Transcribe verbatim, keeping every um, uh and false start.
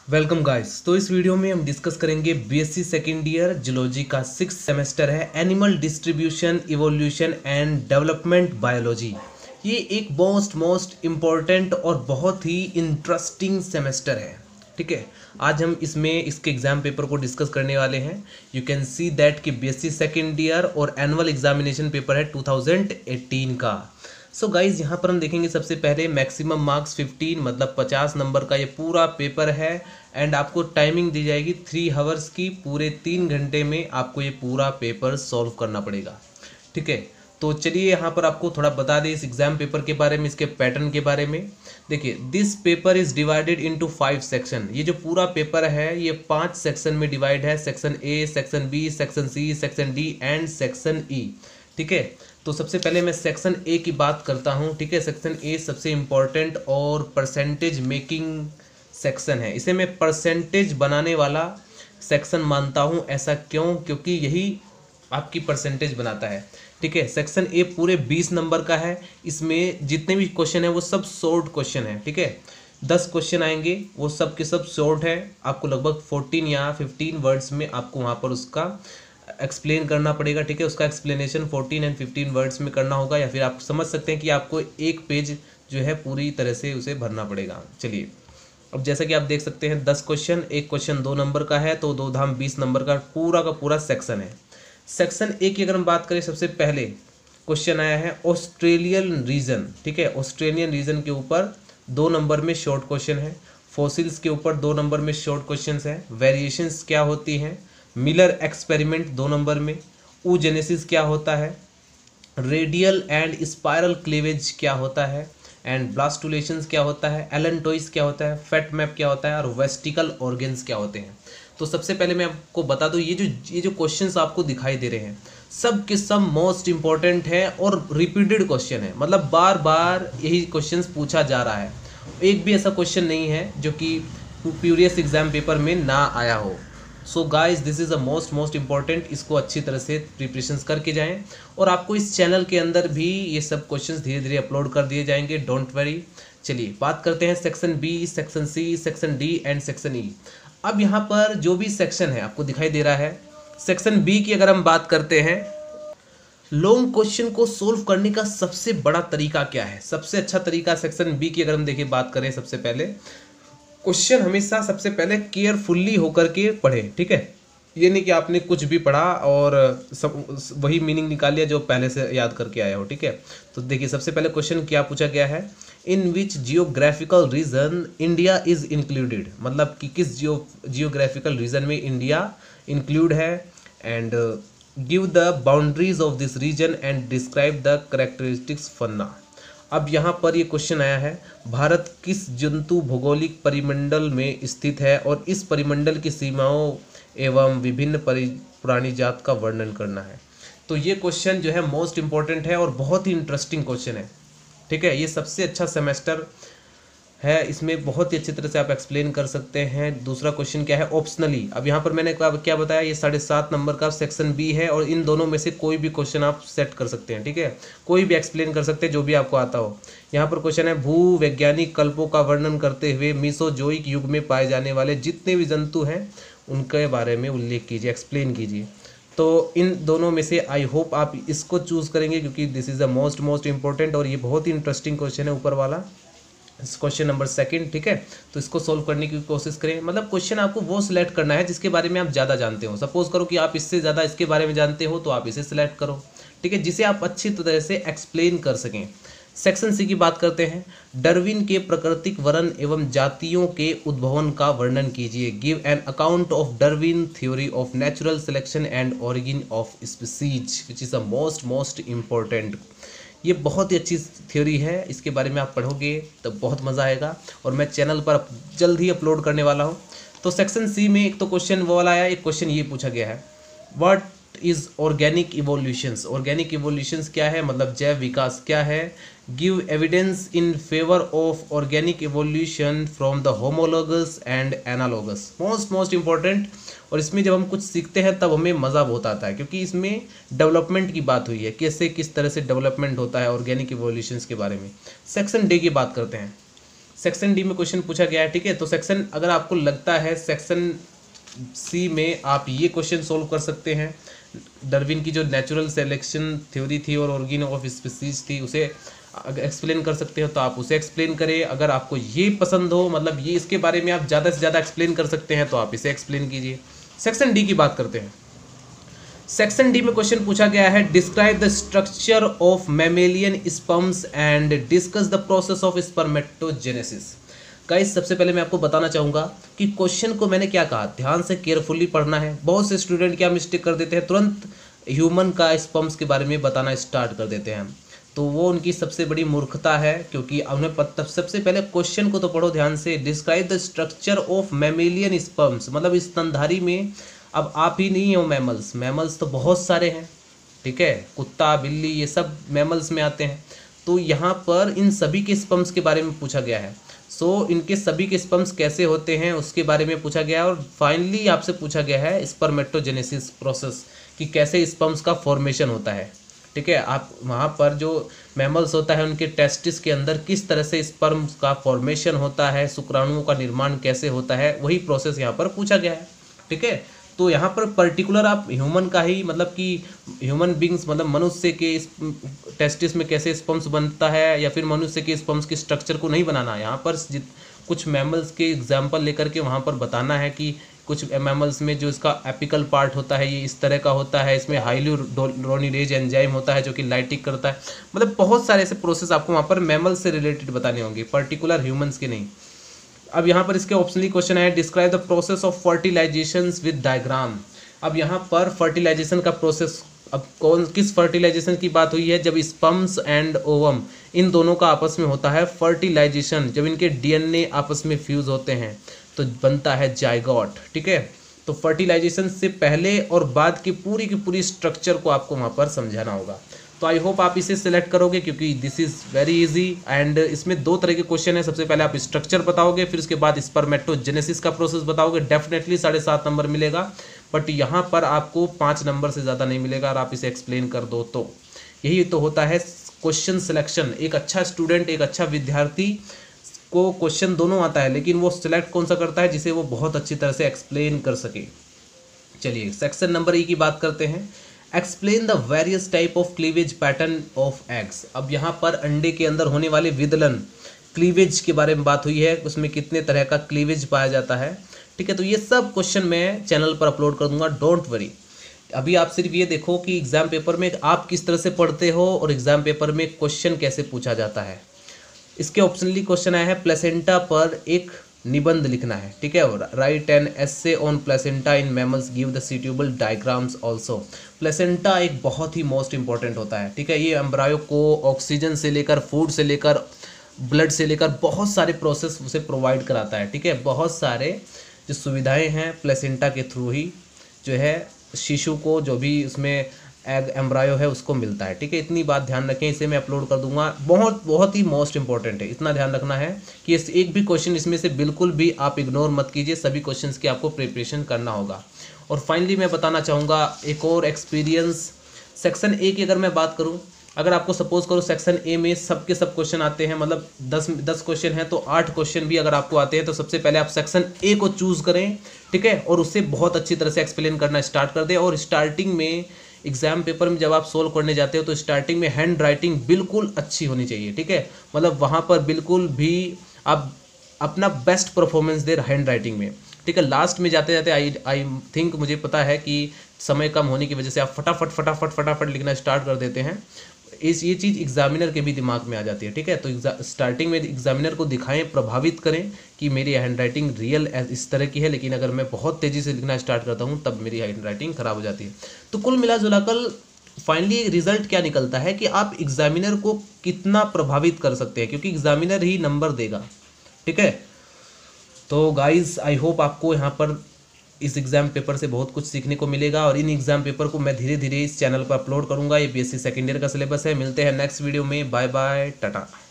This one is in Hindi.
Welcome guys. तो इस वीडियो में हम डिस्कस करेंगे बीएससी सेकेंड ईयर जूलॉजी का सिक्स सेमेस्टर है, animal distribution evolution and development biology. ये एक मोस्ट मोस्ट इम्पॉर्टेंट और बहुत ही इंटरेस्टिंग सेमेस्टर है। ठीक है, आज हम इसमें इसके एग्जाम पेपर को डिस्कस करने वाले हैं। यू कैन सी दैट कि बीएससी सेकेंड ईयर और एनुअल एग्जामिनेशन पेपर है टू थाउजेंड एटीन का। सो गाइज यहाँ पर हम देखेंगे सबसे पहले मैक्सिमम मार्क्स फिफ्टीन मतलब पचास नंबर का ये पूरा पेपर है। एंड आपको टाइमिंग दी जाएगी थ्री हावर्स की, पूरे तीन घंटे में आपको ये पूरा पेपर सॉल्व करना पड़ेगा। ठीक है, तो चलिए यहाँ पर आपको थोड़ा बता दें इस एग्जाम पेपर के बारे में, इसके पैटर्न के बारे में। देखिए, this paper is divided into five section. ये जो पूरा पेपर है ये पांच सेक्शन में डिवाइड है, section A, section B, section C, section D and section E. ठीक है, तो सबसे पहले मैं सेक्शन ए की बात करता हूँ। ठीक है, सेक्शन ए सबसे इम्पॉर्टेंट और परसेंटेज मेकिंग सेक्शन है। इसे मैं परसेंटेज बनाने वाला सेक्शन मानता हूँ। ऐसा क्यों? क्योंकि यही आपकी परसेंटेज बनाता है। ठीक है, सेक्शन ए पूरे बीस नंबर का है। इसमें जितने भी क्वेश्चन है वो सब शॉर्ट क्वेश्चन है। ठीक है, दस क्वेश्चन आएंगे, वो सब के सब शॉर्ट है। आपको लगभग फोर्टीन या फिफ्टीन वर्ड्स में आपको वहाँ पर उसका एक्सप्लेन करना पड़ेगा। ठीक है, उसका explanation fourteen and fifteen words में करना होगा, या फिर आप समझ सकते हैं कि आपको एक पेज जो है पूरी तरह से उसे भरना पड़ेगा। चलिए, अब जैसा कि आप देख सकते हैं दस क्वेश्चन, एक क्वेश्चन दो नंबर का है, तो दो धाम बीस नंबर का पूरा का पूरा सेक्शन है। सेक्शन ए की अगर हम बात करें, सबसे पहले क्वेश्चन आया है ऑस्ट्रेलियन रीजन। ठीक है, ऑस्ट्रेलियन रीजन के ऊपर दो नंबर में शॉर्ट क्वेश्चन है। फॉसिल्स के ऊपर दो नंबर में शॉर्ट क्वेश्चन है। वेरिएशंस क्या होती हैं, मिलर एक्सपेरिमेंट दो नंबर में, ऊजेनेसिस क्या होता है, रेडियल एंड स्पाइरल क्लीवेज क्या होता है, एंड ब्लास्टुलेशंस क्या होता है, एलेंटोइस क्या होता है, फेट मैप क्या होता है, और वेस्टिकल ऑर्गन्स क्या होते हैं। तो सबसे पहले मैं आपको बता दूं, ये जो ये जो क्वेश्चंस आपको दिखाई दे रहे हैं सब के सब मोस्ट इंपॉर्टेंट है और रिपीटेड क्वेश्चन है। मतलब बार बार यही क्वेश्चंस पूछा जा रहा है। एक भी ऐसा क्वेश्चन नहीं है जो कि प्रीवियस एग्जाम पेपर में ना आया हो। So guys, this is a most most important. इसको अच्छी तरह से प्रिपरेशंस करके जाएं, और आपको इस चैनल के अंदर भी ये सब क्वेश्चंस धीरे धीरे अपलोड कर दिए जाएंगे, डोंट वरी। चलिए बात करते हैं section B, section C, section D and section E. अब यहाँ पर जो भी सेक्शन है आपको दिखाई दे रहा है, सेक्शन बी की अगर हम बात करते हैं, लॉन्ग क्वेश्चन को सोल्व करने का सबसे बड़ा तरीका क्या है, सबसे अच्छा तरीका सेक्शन बी की अगर हम देखिए बात करें, सबसे पहले क्वेश्चन हमेशा सबसे पहले केयरफुल्ली होकर के पढ़ें। ठीक है, ये नहीं कि आपने कुछ भी पढ़ा और सब वही मीनिंग निकाल लिया जो पहले से याद करके आया हो। ठीक है, तो देखिए सबसे पहले क्वेश्चन क्या पूछा गया है, in which geographical region India is included. मतलब कि किस जियो जियोग्राफिकल रीजन में इंडिया इंक्लूड है, and give the boundaries of this region and describe the characteristics fauna. अब यहाँ पर ये क्वेश्चन आया है, भारत किस जंतु भौगोलिक परिमंडल में स्थित है और इस परिमंडल की सीमाओं एवं विभिन्न प्राणी जात का वर्णन करना है। तो ये क्वेश्चन जो है मोस्ट इंपॉर्टेंट है और बहुत ही इंटरेस्टिंग क्वेश्चन है। ठीक है, ये सबसे अच्छा सेमेस्टर है, इसमें बहुत ही अच्छी तरह से आप एक्सप्लेन कर सकते हैं। दूसरा क्वेश्चन क्या है, ऑप्शनली। अब यहाँ पर मैंने क्या बताया, ये साढ़े सात नंबर का सेक्शन बी है, और इन दोनों में से कोई भी क्वेश्चन आप सेट कर सकते हैं। ठीक है, कोई भी एक्सप्लेन कर सकते हैं जो भी आपको आता हो। यहाँ पर क्वेश्चन है, भू वैज्ञानिक कल्पों का वर्णन करते हुए मीसोजोइक युग में पाए जाने वाले जितने भी जंतु हैं उनके बारे में उल्लेख कीजिए, एक्सप्लेन कीजिए। तो इन दोनों में से आई होप आप इसको चूज़ करेंगे, क्योंकि this is the most most important और ये बहुत ही इंटरेस्टिंग क्वेश्चन है ऊपर वाला, क्वेश्चन नंबर सेकंड। ठीक है, तो इसको सोल्व करने की कोशिश करें। मतलब क्वेश्चन आपको वो सिलेक्ट करना है जिसके बारे में आप ज़्यादा जानते हो। सपोज करो कि आप इससे ज़्यादा इसके बारे में जानते हो तो आप इसे सिलेक्ट करो। ठीक है, जिसे आप अच्छी तरह से एक्सप्लेन कर सकें। सेक्शन सी की बात करते हैं, डार्विन के प्राकृतिक वर्ण एवं जातियों के उद्भवन का वर्णन कीजिए। Give an account of Darwin theory of natural selection and origin of species which is the most most important. ये बहुत ही अच्छी थ्योरी है, इसके बारे में आप पढ़ोगे तो बहुत मज़ा आएगा, और मैं चैनल पर जल्द ही अपलोड करने वाला हूँ। तो सेक्शन सी में एक तो क्वेश्चन वो वाला आया, एक क्वेश्चन ये पूछा गया है, what is organic evolutions. Organic evolutions क्या है, मतलब जैव विकास क्या है। Give evidence in favour of organic evolution from the homologous and analogous. Most most important, और इसमें जब हम कुछ सीखते हैं तब हमें मज़ा बहुत आता है, क्योंकि इसमें डेवलपमेंट की बात हुई है, कैसे किस तरह से डेवलपमेंट होता है ऑर्गेनिक इवोल्यूशंस के बारे में। सेक्शन डी की बात करते हैं, सेक्शन डी में क्वेश्चन पूछा गया है, ठीक है। तो सेक्शन अगर आपको लगता है सेक्शन सी में आप ये क्वेश्चन सोल्व कर सकते हैं, डार्विन की जो नेचुरल सिलेक्शन थ्योरी थी और ऑर्गेन ऑफ स्पीसीज थी उसे एक्सप्लेन कर सकते हो तो आप उसे एक्सप्लेन करें। अगर आपको ये पसंद हो, मतलब ये इसके बारे में आप ज़्यादा से ज़्यादा एक्सप्लेन कर सकते हैं तो आप इसे एक्सप्लेन कीजिए। सेक्शन डी की बात करते हैं। सेक्शन डी में क्वेश्चन पूछा गया है, describe the structure of mammalian sperms and discuss the process of spermatogenesis. Guys सबसे पहले मैं आपको बताना चाहूँगा कि क्वेश्चन को मैंने क्या कहा, ध्यान से केयरफुली पढ़ना है। बहुत से स्टूडेंट क्या मिस्टेक कर देते हैं, तुरंत ह्यूमन का स्पर्म्स के बारे में बताना स्टार्ट कर देते हैं, तो वो उनकी सबसे बड़ी मूर्खता है, क्योंकि उन्हें पता। सबसे पहले क्वेश्चन को तो पढ़ो ध्यान से। Describe the structure of mammalian sperms, मतलब स्तनधारी में, अब आप ही नहीं हो मैमल्स, मैमल्स तो बहुत सारे हैं, ठीक है, कुत्ता बिल्ली ये सब मैमल्स में आते हैं। तो यहाँ पर इन सभी के स्पर्म्स के बारे में पूछा गया है। सो so, इनके सभी के स्पर्म्स कैसे होते हैं उसके बारे में पूछा गया है। और फाइनली आपसे पूछा गया है स्पर्मेटोजेनेसिस प्रोसेस, कि कैसे स्पर्म्स का फॉर्मेशन होता है, ठीक है। आप वहाँ पर जो मैमल्स होता है उनके टेस्टिस के अंदर किस तरह से स्पर्म्स का फॉर्मेशन होता है, शुक्राणुओं का निर्माण कैसे होता है, वही प्रोसेस यहाँ पर पूछा गया है, ठीक है। तो यहाँ पर पर्टिकुलर आप ह्यूमन का ही, मतलब कि ह्यूमन बींग्स मतलब मनुष्य के टेस्टिस में कैसे स्पर्म्स बनता है या फिर मनुष्य के स्पर्म्स के स्ट्रक्चर को नहीं बनाना। यहाँ पर जित कुछ मैमल्स के एग्जाम्पल लेकर के वहाँ पर बताना है कि कुछ मैमल्स में जो इसका एपिकल पार्ट होता है ये इस तरह का होता है, इसमें हाइल्यूरोनिडेज एंजाइम होता है जो कि लाइटिक करता है। मतलब बहुत सारे ऐसे प्रोसेस आपको वहाँ पर मैमल्स से रिलेटेड बताने होंगे, पर्टिकुलर ह्यूमंस के नहीं। अब यहाँ पर इसके ऑप्शनली क्वेश्चन है, describe the process of fertilisation with diagram. अब यहाँ पर फर्टिलाइजेशन का प्रोसेस, अब कौन किस फर्टिलाइजेशन की बात हुई है, जब स्पर्म्स एंड ओवम इन दोनों का आपस में होता है फर्टिलाइजेशन, जब इनके डीएनए आपस में फ्यूज होते हैं तो बनता है जाइगोट, ठीक है। तो फर्टिलाइजेशन से पहले और बाद की पूरी की पूरी स्ट्रक्चर को आपको वहाँ पर समझाना होगा। तो आई होप आप इसे सिलेक्ट करोगे, क्योंकि this is very easy and इसमें दो तरह के क्वेश्चन है। सबसे पहले आप स्ट्रक्चर बताओगे, फिर उसके बाद स्पर्मेटोजेनेसिस का प्रोसेस बताओगे, डेफिनेटली साढ़े सात नंबर मिलेगा। बट यहाँ पर आपको पाँच नंबर से ज़्यादा नहीं मिलेगा और आप इसे एक्सप्लेन कर दो तो। यही तो होता है क्वेश्चन सिलेक्शन। एक अच्छा स्टूडेंट, एक अच्छा विद्यार्थी को क्वेश्चन दोनों आता है, लेकिन वो सिलेक्ट कौन सा करता है, जिसे वो बहुत अच्छी तरह से एक्सप्लेन कर सके। चलिए सेक्शन नंबर ई की बात करते हैं। Explain the various type of cleavage pattern of eggs. अब यहाँ पर अंडे के अंदर होने वाले विदलन क्लीवेज के बारे में बात हुई है, उसमें कितने तरह का क्लीवेज पाया जाता है, ठीक है। तो ये सब क्वेश्चन मैं चैनल पर अपलोड कर दूंगा, डोंट वरी। अभी आप सिर्फ ये देखो कि एग्जाम पेपर में आप किस तरह से पढ़ते हो और एग्जाम पेपर में क्वेश्चन कैसे पूछा जाता है। इसके ऑप्शनली क्वेश्चन आया है, प्लेसेंटा पर एक निबंध लिखना है, ठीक है। Write an essay on placenta in mammals, give the suitable diagrams also. Placenta एक बहुत ही मोस्ट इंपॉर्टेंट होता है, ठीक है। ये एम्ब्रायो को ऑक्सीजन से लेकर, फूड से लेकर, ब्लड से लेकर बहुत सारे प्रोसेस उसे प्रोवाइड कराता है, ठीक है। बहुत सारे जो सुविधाएं हैं प्लेसेंटा के थ्रू ही जो है शिशु को, जो भी उसमें एग एम्ब्रायो है उसको मिलता है, ठीक है। इतनी बात ध्यान रखें, इसे मैं अपलोड कर दूंगा, बहुत बहुत ही मोस्ट इंपॉर्टेंट है। इतना ध्यान रखना है कि इस एक भी क्वेश्चन इसमें से बिल्कुल भी आप इग्नोर मत कीजिए, सभी क्वेश्चंस की आपको प्रिपरेशन करना होगा। और फाइनली मैं बताना चाहूँगा एक और एक्सपीरियंस। सेक्शन ए की अगर मैं बात करूँ, अगर आपको सपोज करो सेक्शन ए में सब के सब क्वेश्चन आते हैं, मतलब दस दस क्वेश्चन हैं तो आठ क्वेश्चन भी अगर आपको आते हैं, तो सबसे पहले आप सेक्शन ए को चूज़ करें, ठीक है, और उससे बहुत अच्छी तरह से एक्सप्लेन करना स्टार्ट कर दें। और स्टार्टिंग में एग्जाम पेपर में जब आप सोल्व करने जाते हो तो स्टार्टिंग में हैंड राइटिंग बिल्कुल अच्छी होनी चाहिए, ठीक है। मतलब वहाँ पर बिल्कुल भी आप अपना बेस्ट परफॉर्मेंस दे हैंड राइटिंग में, ठीक है। लास्ट में जाते जाते आई आई थिंक मुझे पता है कि समय कम होने की वजह से आप फटाफट फटाफट फटाफट लिखना स्टार्ट कर देते हैं। इस ये चीज़ एग्जामिनर के भी दिमाग में आ जाती है, ठीक है। तो स्टार्टिंग में एग्जामिनर को दिखाएं, प्रभावित करें कि मेरी हैंड राइटिंग रियल इस तरह की है, लेकिन अगर मैं बहुत तेज़ी से लिखना स्टार्ट करता हूं तब मेरी हैंड राइटिंग खराब हो जाती है। तो कुल मिला जुलाकर फाइनली रिजल्ट क्या निकलता है कि आप एग्जामिनर को कितना प्रभावित कर सकते हैं, क्योंकि एग्जामिनर ही नंबर देगा, ठीक है। तो गाइज आई होप आपको यहाँ पर इस एग्ज़ाम पेपर से बहुत कुछ सीखने को मिलेगा, और इन एग्ज़ाम पेपर को मैं धीरे धीरे इस चैनल पर अपलोड करूँगा। ये बीएससी सेकेंड ईयर का सिलेबस है। मिलते हैं नेक्स्ट वीडियो में, बाय बाय, टाटा।